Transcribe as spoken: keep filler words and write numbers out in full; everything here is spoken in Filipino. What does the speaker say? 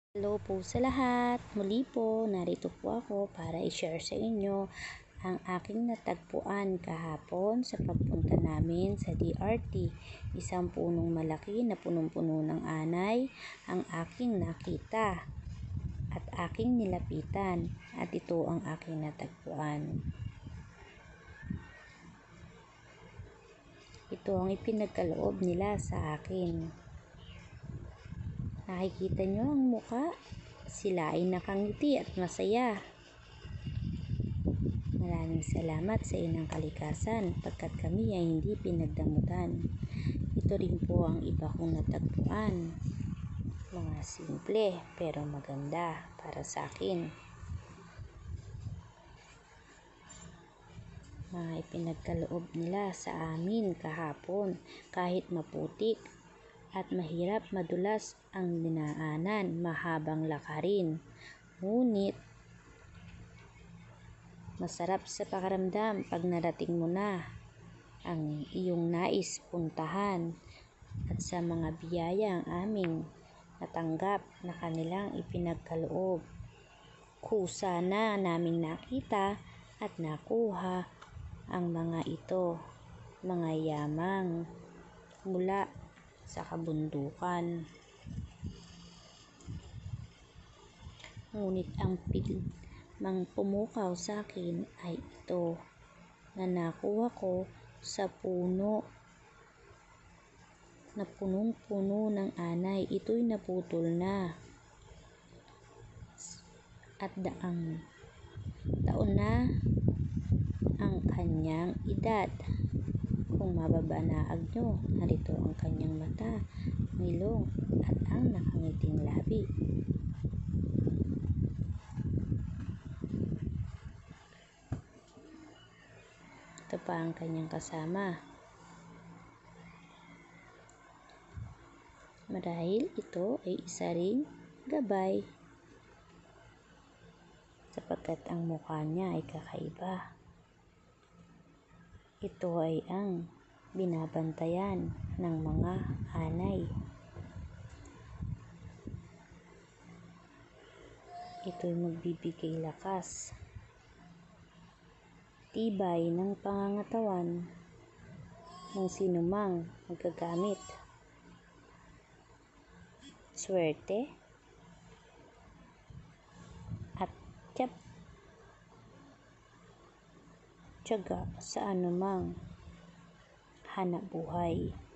Hello po sa lahat. Muli po, narito po ako para i-share sa inyo ang aking natagpuan kahapon sa pagpunta namin sa D R T. Isang punong malaki na punong-puno ng anay ang aking nakita at aking nilapitan, at ito ang aking natagpuan. Ito ang ipinagkaloob nila sa akin. Nakikita nyo ang muka? Sila ay nakangiti at masaya. Maraming salamat sa inang kalikasan pagkat kami ay hindi pinagdamutan. Ito rin po ang iba kong natagpuan. Mga simple pero maganda para sa akin. Mga ipinagkaloob nila sa amin kahapon, kahit maputik at mahirap madulas ang dinaanan, mahabang lakarin. Ngunit masarap sa pakiramdam pag narating mo na ang iyong nais puntahan, at sa mga biyayang aming natanggap na kanilang ipinagkaloob. Kusa na naming nakita at nakuha ang mga ito, mga yamang mula sa kabundukan. Ngunit ang pil mang pumukaw sa akin ay ito na nakuha ko sa puno na punong-puno ng anay. Ito'y naputol na at daang taon na ang kanyang edad. Kung mababanaag nyo, narito ang kanyang mata, ngilong at ang nakangiting labi. Ito pa ang kanyang kasama. Marahil ito ay isa ring gabay, sapagkat ang mukha niya ay kakaiba. Ito ay ang binabantayan ng mga anay. Ito'y magbibigay lakas, tibay ng pangangatawan ng sinumang magagamit. Swerte at tiyap tiyaga sa anumang hanap buhay.